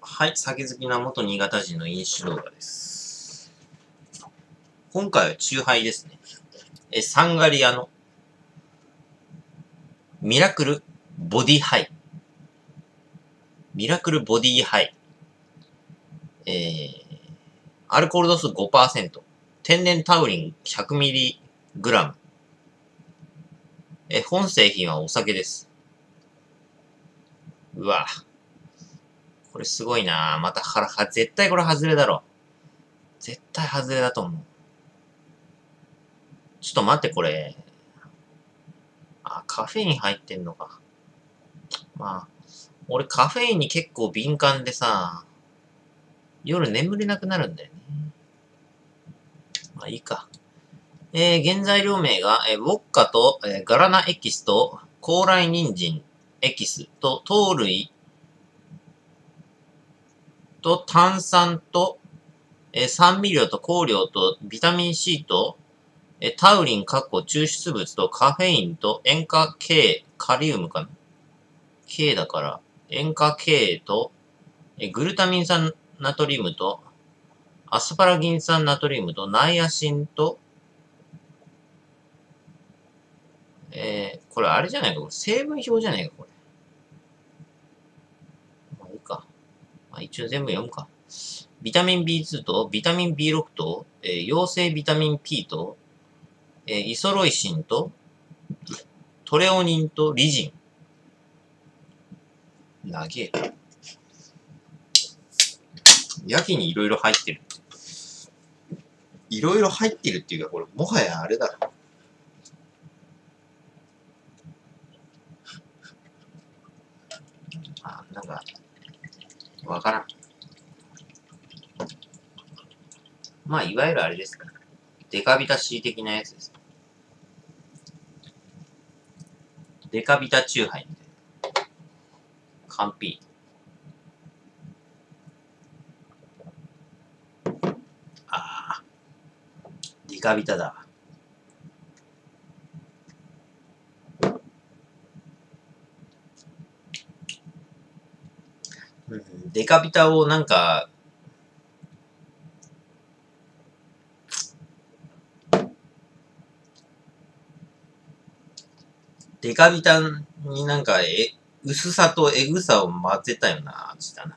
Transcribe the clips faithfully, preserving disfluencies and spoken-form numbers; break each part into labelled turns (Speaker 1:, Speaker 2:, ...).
Speaker 1: はい、酒好きな元新潟人の飲酒動画です。今回はチューハイですね。え、サンガリアのミラクルボディハイ。ミラクルボディハイ。えー、アルコール度数 ごパーセント。天然タウリン ひゃくミリグラム。え、本製品はお酒です。うわ。これすごいなぁ。または、は、絶対これ外れだろ。絶対外れだと思う。ちょっと待って、これ。あ、カフェイン入ってんのか。まあ、俺カフェインに結構敏感でさ、夜眠れなくなるんだよね。まあいいか。えー、原材料名が、えー、ウォッカと、えー、ガラナエキスと、高麗人参エキスと、糖類と、炭酸と、えー、酸味料と香料と、ビタミン C と、えー、タウリン、カッコ抽出物と、カフェインと、塩化 K、カリウムかな ?K だから、塩化 K と、えー、グルタミン酸ナトリウムと、アスパラギン酸ナトリウムと、ナイアシンと、えー、これあれじゃないか、これ成分表じゃないか、これ。まあいいか。まあ一応全部読むか。ビタミン ビーツー と、ビタミン ビーロク と、えー、陽性ビタミン P と、えー、イソロイシンと、トレオニンとリジン。長え。やけにいろいろ入ってる。いろいろ入ってるっていうか、これ、もはやあれだろ。あ、なんか、わからん。まあ、いわゆるあれですか。デカビタ C 的なやつです。デカビタチューハイみたいな。完璧。ああ、デカビタだ。うん、デカビタをなんか、デカビタになんか、え、薄さとエグさを混ぜたよな、味だな。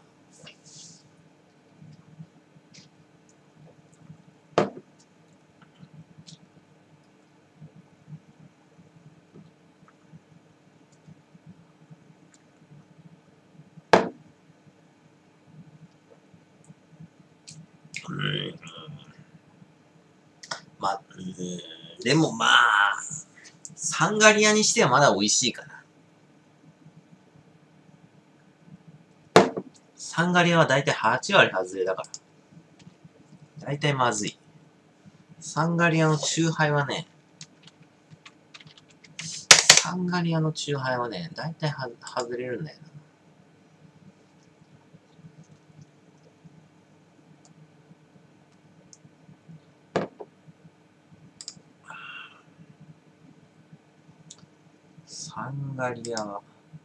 Speaker 1: うん。まあ、うん、でもまあ、サンガリアにしてはまだ美味しいかな。サンガリアはだいたいはち割外れだから。だいたいまずい。サンガリアのチューハイはね、サンガリアのチューハイはね、だいたいは外れるんだよな。サンガリアは、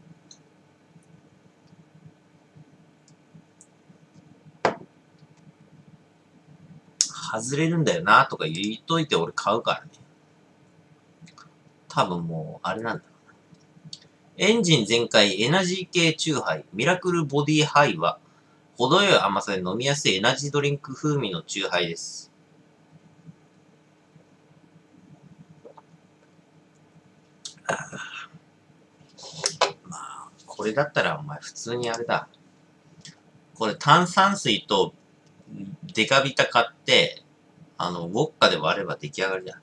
Speaker 1: 外れるんだよなとか言っといて俺買うからね。多分もう、あれなんだろうな。エンジン全開エナジー系チューハイ、ミラクルボディハイは、程よい甘さで飲みやすいエナジードリンク風味のチューハイです。まあ、これだったらお前普通にあれだ。これ炭酸水とデカビタ買って、あの、ウォッカで割れば出来上がりだ。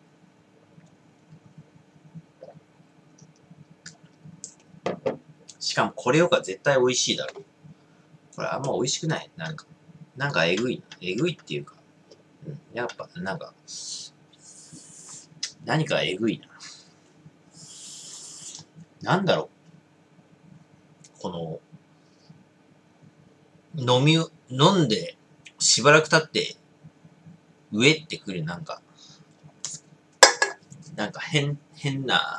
Speaker 1: しかもこれよか絶対美味しいだろ。これあんま美味しくない。なんか、なんかえぐい。えぐいっていうか、うん、やっぱなんか、何かえぐいな。なんだろう。この、飲み、飲んで、しばらく経って、上ってくるなんか、なんか変、変な、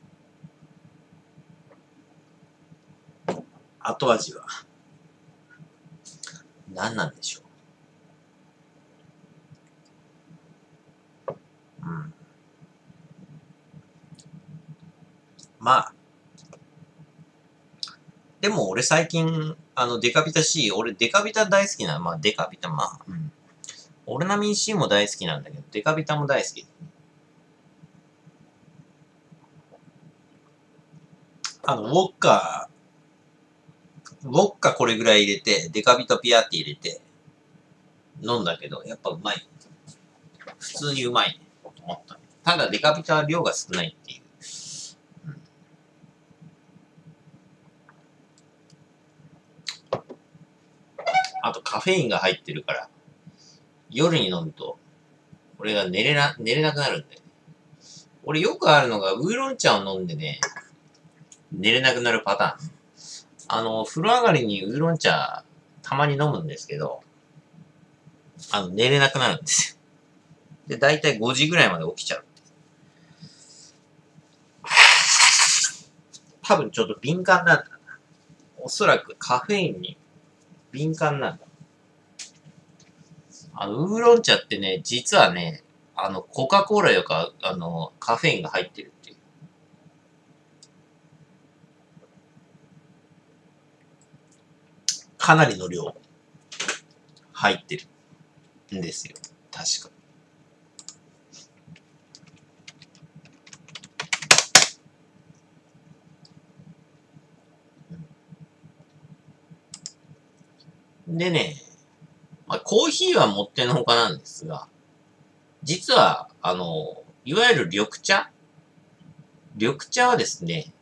Speaker 1: 後味は。 何なんでしょう。うん。まあ。でも俺最近、あの、デカビタ C、俺デカビタ大好きな、まあデカビタ、まあ、うん。オルナミン C も大好きなんだけど、デカビタも大好き。あの、ウォッカ、ウォッカこれぐらい入れて、デカビタピアって入れて、飲んだけど、やっぱうまい。普通にうまいね。と思った。ただデカビタは量が少ないっていう。あとカフェインが入ってるから、夜に飲むと、俺が寝れな、寝れなくなるんだよね。俺よくあるのが、ウーロン茶を飲んでね、寝れなくなるパターン。あの、風呂上がりにウーロン茶、たまに飲むんですけど、あの、寝れなくなるんですよ。で、だいたいごじぐらいまで起きちゃう。多分ちょっと敏感なんだな。おそらくカフェインに敏感なんだ。あの、ウーロン茶ってね、実はね、あの、コカ・コーラよか、あの、カフェインが入ってるっていう。かなりの量、入ってるんですよ。確か。でね、まあ、コーヒーはもってのほかなんですが、実は、あの、いわゆる緑茶緑茶はですね、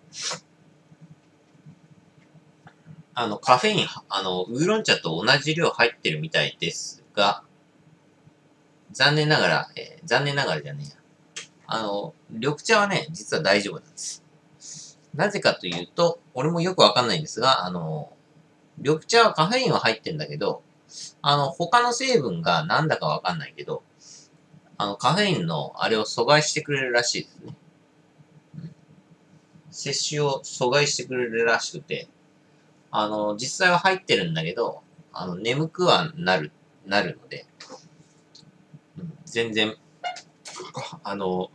Speaker 1: あの、カフェイン、あの、ウーロン茶と同じ量入ってるみたいですが、残念ながら、えー、残念ながらじゃねえや。あの、緑茶はね、実は大丈夫なんです。なぜかというと、俺もよくわかんないんですが、あの、緑茶はカフェインは入ってんだけど、あの、他の成分がなんだかわかんないけど、あの、カフェインのあれを阻害してくれるらしいですね。うん、摂取を阻害してくれるらしくて、あの、実際は入ってるんだけど、あの、眠くはなる、なるので、うん、全然、あの、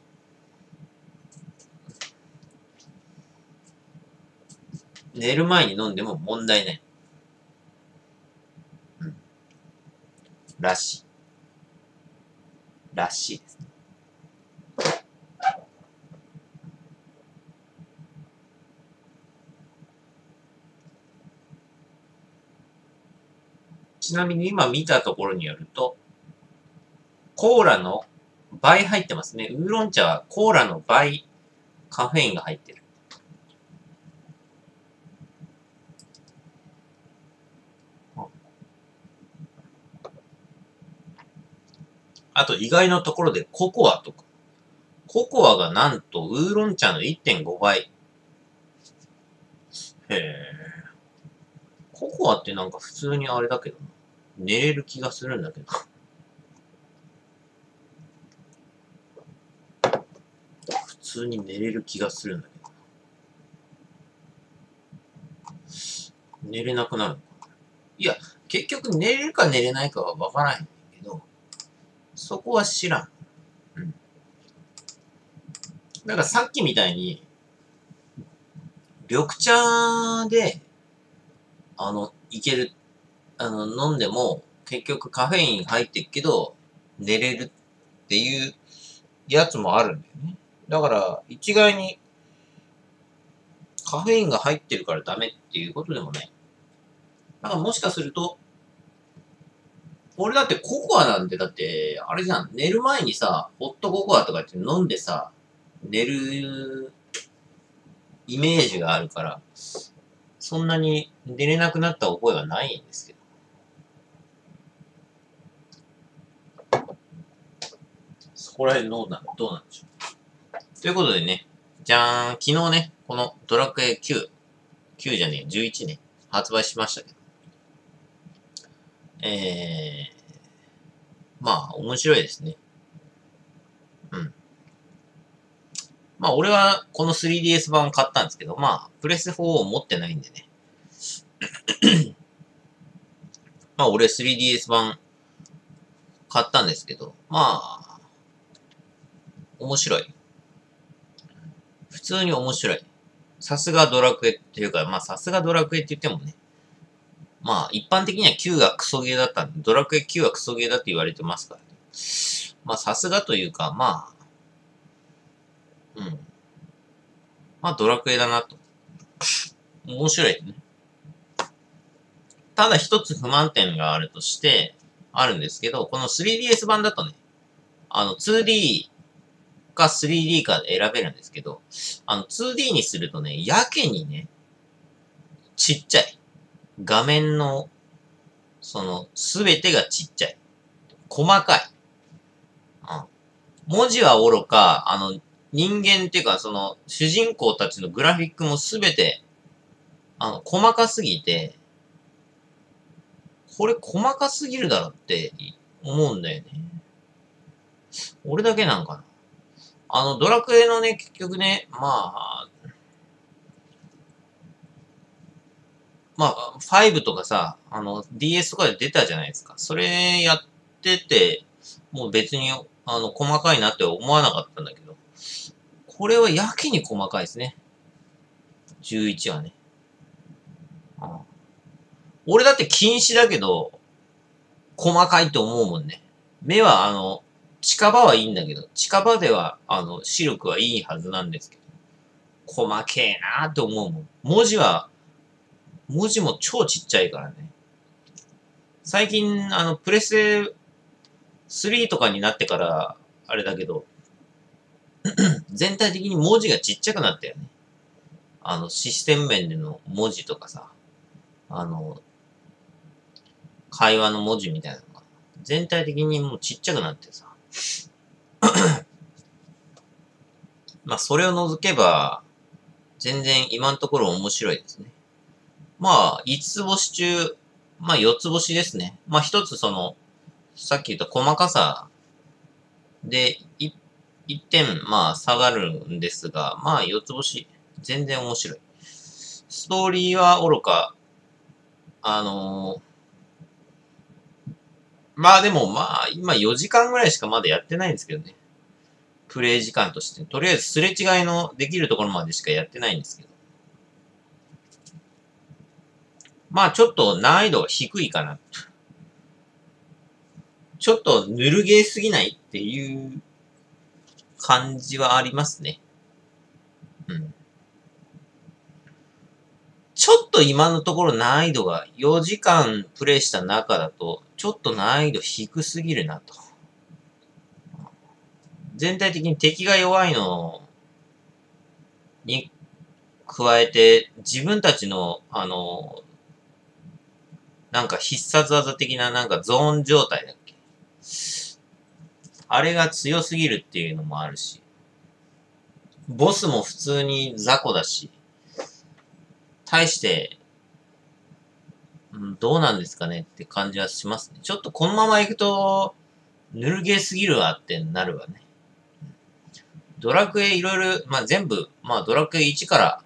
Speaker 1: 寝る前に飲んでも問題ない。うん。らしい。らしいですね。ちなみに今見たところによると、コーラの倍入ってますね。ウーロン茶はコーラの倍カフェインが入ってる。あと意外なところでココアとか。ココアがなんとウーロン茶の いってんご 倍。へえ。ココアってなんか普通にあれだけどな。寝れる気がするんだけど。普通に寝れる気がするんだけど。寝れなくなるのかな。いや、結局寝れるか寝れないかはわからないんだけど、そこは知らん。うん。だからさっきみたいに、緑茶で、あの、いける、あの、飲んでも、結局カフェイン入ってるけど、寝れるっていうやつもあるんだよね。だから、一概にカフェインが入ってるからダメっていうことでもない。だからもしかすると、俺だってココアなんてだって、あれじゃん、寝る前にさ、ホットココアとかって飲んでさ、寝るイメージがあるから、そんなに寝れなくなった覚えはないんですけど。そこら辺どうなん、どうなんでしょう。ということでね、じゃーん、昨日ね、このドラクエきゅう、きゅうじゃねえ、じゅういちね、発売しましたけど。えー、まあ、面白いですね。うん。まあ、俺はこの スリーディーエス 版を買ったんですけど、まあ、プレスフォーを持ってないんでね。 まあ俺 スリーディーエス 版買ったんですけど、まあ、面白い。普通に面白い。さすがドラクエっていうか、まあさすがドラクエって言ってもね、まあ一般的にはきゅうがクソゲーだったんで、ドラクエきゅうはクソゲーだって言われてますからね。まあさすがというか、まあ、うん。まあドラクエだなと。面白いね。ただ一つ不満点があるとして、あるんですけど、この スリーディーエス 版だとね、あの ツーディー か スリーディー かで選べるんですけど、あの ツーディー にするとね、やけにね、ちっちゃい。画面の、その、すべてがちっちゃい。細かい。うん。文字はおろか、あの、人間っていうか、その、主人公たちのグラフィックもすべて、あの、細かすぎて、これ細かすぎるだろって思うんだよね。俺だけなんかな。あの、ドラクエのね、結局ね、まあ、まあ、ファイブとかさ、あの、ディーエス とかで出たじゃないですか。それやってて、もう別に、あの、細かいなって思わなかったんだけど、これはやけに細かいですね。じゅういちはね。ああ、俺だって禁止だけど、細かいと思うもんね。目は、あの、近場はいいんだけど、近場では、あの、視力はいいはずなんですけど、細けえなーって思うもん。文字は、文字も超ちっちゃいからね。最近、あの、プレステスリーとかになってから、あれだけど、全体的に文字がちっちゃくなったよね。あの、システム面での文字とかさ、あの、会話の文字みたいなのが、全体的にもうちっちゃくなってさ。まあ、それを除けば、全然今のところ面白いですね。まあ、いつつ星中、まあよっつ星ですね。まあ一つその、さっき言った細かさで、いってん、まあ下がるんですが、まあよっつ星、全然面白い。ストーリーは愚か、あのー、まあでもまあ今よじかんぐらいしかまだやってないんですけどね。プレイ時間として。とりあえずすれ違いのできるところまでしかやってないんですけど。まあちょっと難易度が低いかな。ちょっとぬるゲーすぎないっていう感じはありますね。うん。ちょっと今のところ難易度がよじかんプレイした中だと、ちょっと難易度低すぎるなと。全体的に敵が弱いのに加えて、自分たちの、あの、なんか必殺技的ななんかゾーン状態だっけ。あれが強すぎるっていうのもあるし、ボスも普通に雑魚だし、対して、うん、どうなんですかねって感じはしますね。ちょっとこのまま行くと、ぬるゲーすぎるわってなるわね。ドラクエいろいろ、まあ、全部、まあ、ドラクエいちから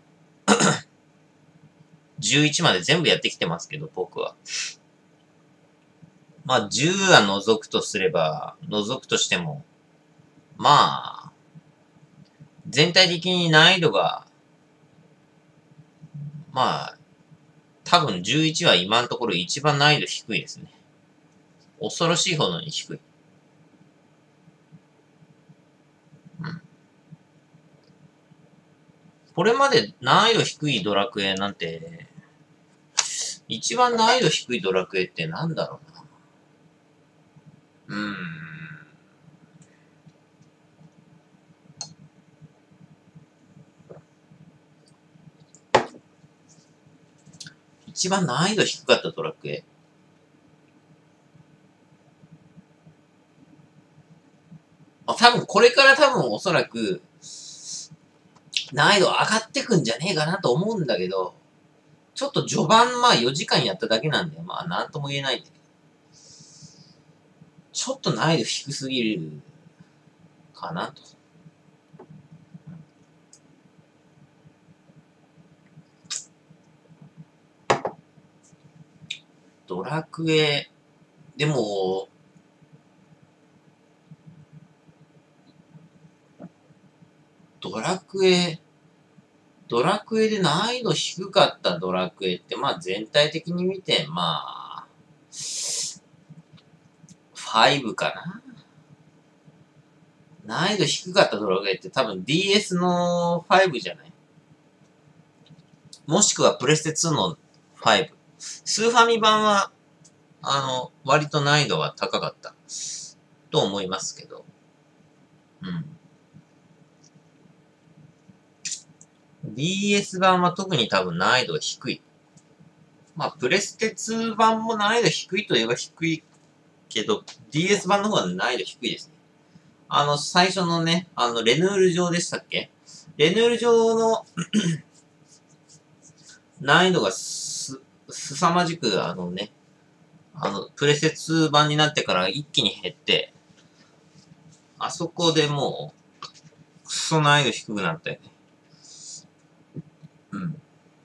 Speaker 1: じゅういちまで全部やってきてますけど、僕は。まあ、じゅうは除くとすれば、除くとしても、まあ、全体的に難易度が、まあ、多分じゅういちは今のところ一番難易度低いですね。恐ろしいほどに低い。うん。これまで難易度低いドラクエなんて、一番難易度低いドラクエってなんだろうな。うーん。一番難易度低かったドラクエ。あ、多分これから多分おそらく難易度上がってくんじゃねえかなと思うんだけど、ちょっと序盤まあよじかんやっただけなんで、まあなんとも言えないんだけど、ちょっと難易度低すぎるかなと。 ドラクエ、でも、ドラクエ、ドラクエで難易度低かったドラクエって、まあ全体的に見て、まあ、ごかな。難易度低かったドラクエって多分 ディーエス のごじゃない？もしくはプレステツーのご。スーファミ版は、あの、割と難易度は高かった。と思いますけど。うん。ディーエス 版は特に多分難易度が低い。まあ、プレステツー版も難易度低いといえば低いけど、ディーエス 版の方が難易度低いですね。あの、最初のね、あの、レヌール上でしたっけ？レヌール上の難易度がす、すさまじく、あのね、あの、プレステツー版になってから一気に減って、あそこでもう、くそ難易度低くなったよね。うん。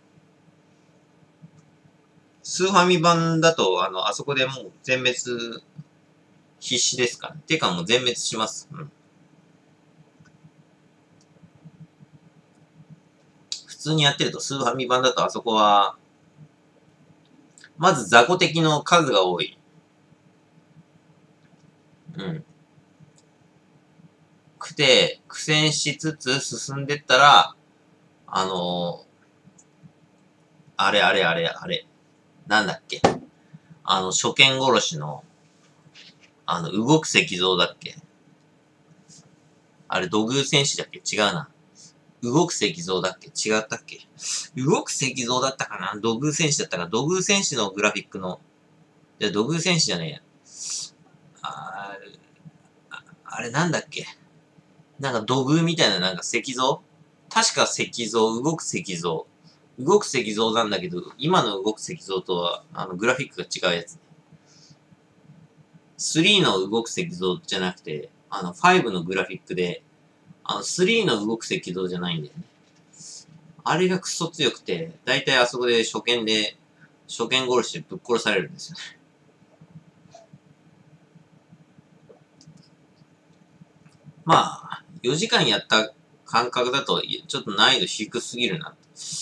Speaker 1: スーファミ版だと、あの、あそこでもう全滅、必死ですから。てかもう全滅します。うん。普通にやってると、スーファミ版だとあそこは、まず雑魚敵の数が多い。うん。くて、苦戦しつつ進んでったら、あのー、あれあれあれあれ、なんだっけ。あの、初見殺しの、あの、動く石像だっけ。あれ、土偶戦士だっけ？違うな。動く石像だっけ？違ったっけ？動く石像だったかな？土偶戦士だったかな？土偶戦士のグラフィックの、いや、土偶戦士じゃねえや。ああ、あれなんだっけ？なんか土偶みたいななんか石像？確か石像、動く石像。動く石像なんだけど、今の動く石像とは、あの、グラフィックが違うやつ。スリーの動く石像じゃなくて、あの、ファイブのグラフィックで、あの、スリーの動く石像じゃないんだよね。あれがクソ強くて、だいたいあそこで初見で、初見殺しでぶっ殺されるんですよね。まあ、よじかんやった感覚だと、ちょっと難易度低すぎるな。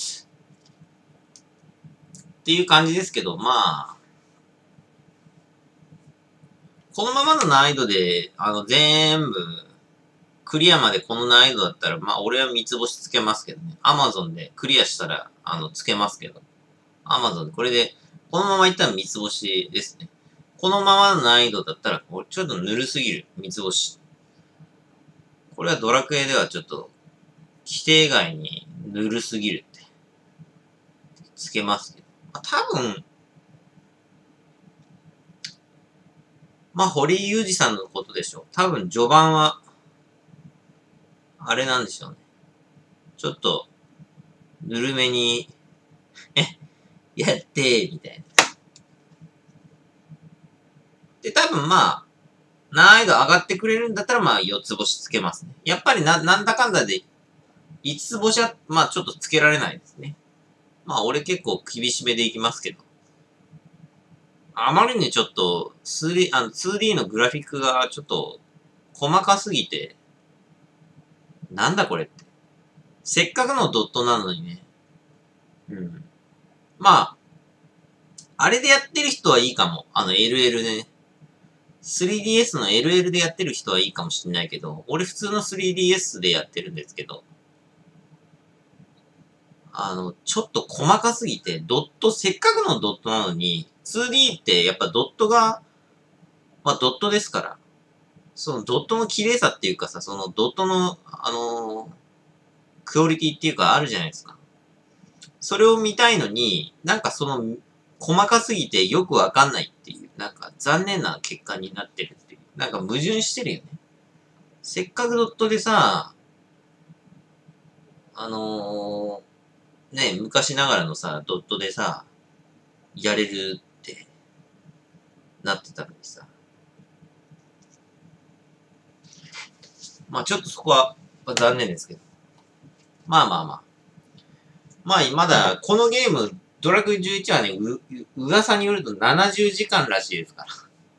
Speaker 1: っていう感じですけど、まあ、このままの難易度で、あの、全部、クリアまでこの難易度だったら、まあ、俺は三つ星つけますけどね。アマゾンでクリアしたら、あの、つけますけど。アマゾンで、これで、このままいったら三つ星ですね。このままの難易度だったら、ちょっとぬるすぎる。三つ星。これはドラクエではちょっと、規定外にぬるすぎるって、つけますけど。まあ、多分、まあ、堀井雄二さんのことでしょう。多分、序盤は、あれなんでしょうね。ちょっと、ぬるめに、え、やってー、みたいな。で、多分まあ、難易度上がってくれるんだったら、まあ、四つ星つけますね。やっぱりな、なんだかんだで、五つ星は、まあ、ちょっとつけられないですね。まあ、俺結構厳しめでいきますけど。あまりにちょっと、スリー、あの、ツーディー のグラフィックがちょっと、細かすぎて、なんだこれって。せっかくのドットなのにね。うん。まあ、あれでやってる人はいいかも。あの エルエル でね。スリーディーエス の エルエル でやってる人はいいかもしんないけど、俺普通の スリーディーエス でやってるんですけど、あの、ちょっと細かすぎて、ドット、せっかくのドットなのに、ツーディー ってやっぱドットが、まあドットですから、そのドットの綺麗さっていうかさ、そのドットの、あのー、クオリティっていうかあるじゃないですか。それを見たいのに、なんかその、細かすぎてよくわかんないっていう、なんか残念な結果になってるっていう。なんか矛盾してるよね。せっかくドットでさ、あのー、ね、昔ながらのさ、ドットでさ、やれるってなってたのにさ。まあちょっとそこは残念ですけど。まあまあまあ。まあまだこのゲームドラクエじゅういちはね、う、う、噂によるとななじゅうじかんらしいですから。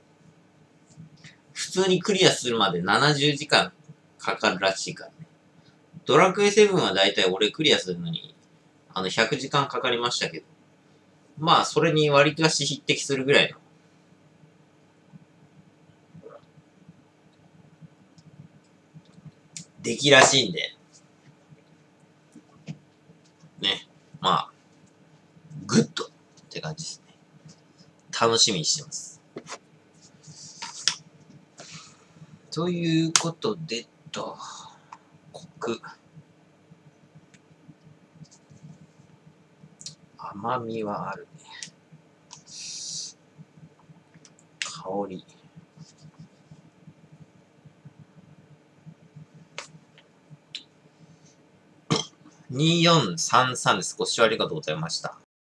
Speaker 1: 普通にクリアするまでななじゅうじかんかかるらしいからね。ドラクエセブンはだいたい俺クリアするのに、あの、ひゃくじかんかかりましたけど。まあ、それに割りかし匹敵するぐらいの。出来らしいんで。ね。まあ、グッドって感じですね。楽しみにしてます。ということで、と、コク。甘みはあるね。香り。にーよんさんさんです。ご視聴ありがとうございました。